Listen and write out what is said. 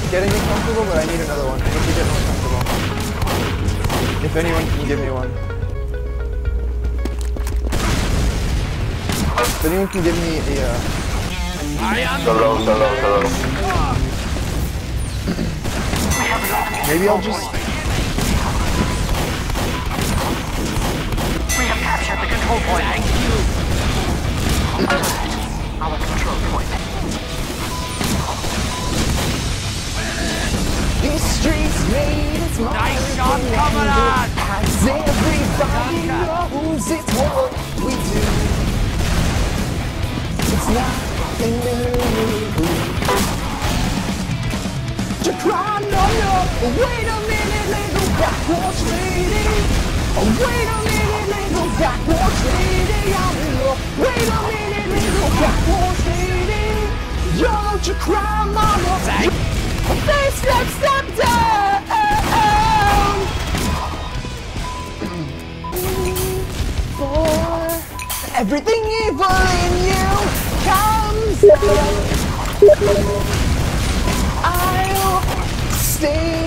getting me comfortable, but I need another one. I need to get more comfortable. If anyone can give me one. If anyone can give me a, So low. maybe I'll just... We have captured the control point. Thank you. Our control point. These streets made its mark. Nice shot, coming on! As everybody knows it's what we do. It's nothing new. To cry, no. Wait a minute, little backwards lady. Wait a minute, little backwards lady. Wait a minute, little backwards lady. Don't you cry, mama. Please step down. For everything evil in you comes out. I'll stay